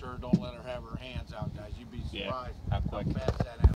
watch her. Don't let her have her hands out, guys. You'd be surprised how quick. fast that